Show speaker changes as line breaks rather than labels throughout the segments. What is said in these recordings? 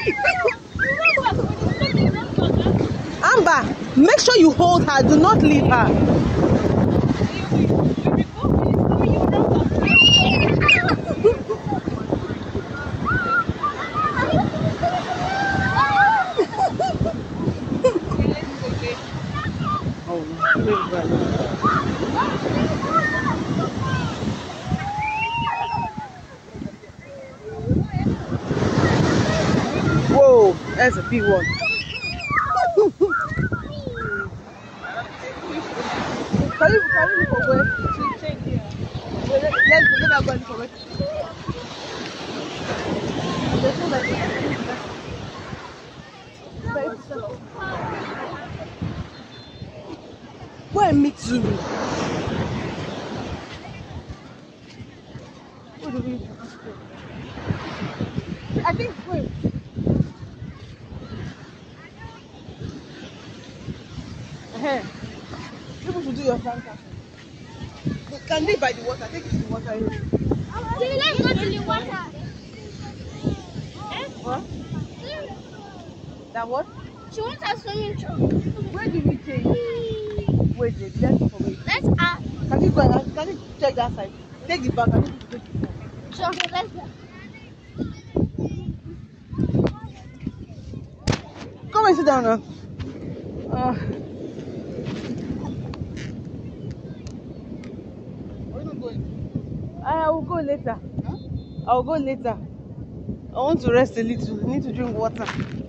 Amber, make sure you hold her. Do not leave her. Whoa, that's a big one. Can you look for where? Let's go. Let her go and look for where. There's no like where meet Zulu? What do we ask for? I think wait. People should do your plantation. Can they by the water? Take it to the water.
Let's go to the water.
What? That what?
She wants a swimming pool.
Where did we take? Wait, let's forward.
Let's ask.
Can you go? Can you check that side? Take the bag. I need to take it.
Sure, let's go.
Come and sit down now.
Where are you not going?
I will go later.
Huh?
I will go later. I want to rest a little. I need to drink water.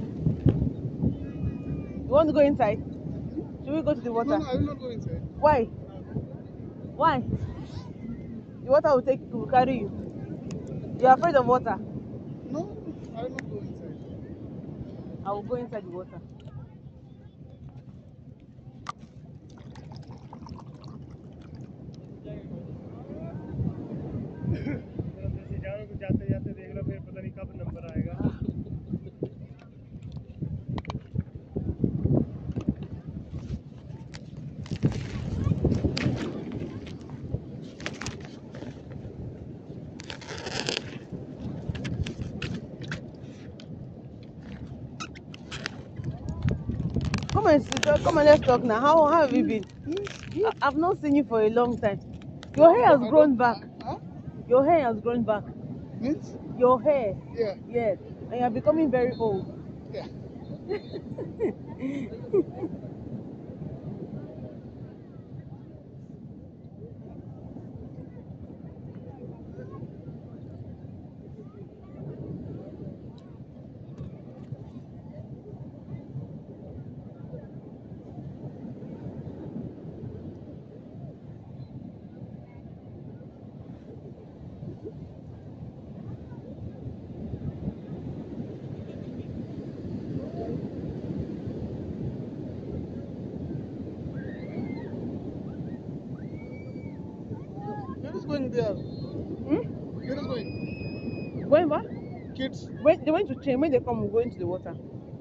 You want to go inside? Should we go to the water?
No, I will not go inside.
Why? Why? The water will carry you. You are afraid of water?
No, I will not go inside.
I will go inside the water.
जाते जाते देख लो फिर पता नहीं कब number आएगा.
Come and let's talk now. How have you been? I've not seen you for a long time. Your hair has grown back.
Huh?
Your hair has grown back.
Means?
Your hair.
Yeah.
Yes. And you're becoming very old.
Yeah. Where is going there? Where is going?
Going what?
Kids.
When they went to change, when they come, we go into the water.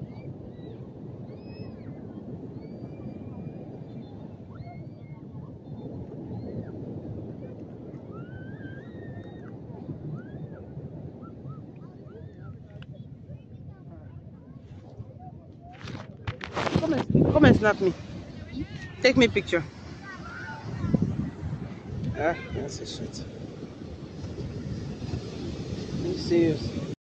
Come and snap me. Take me a picture. Ah, that's a shit. Are you serious?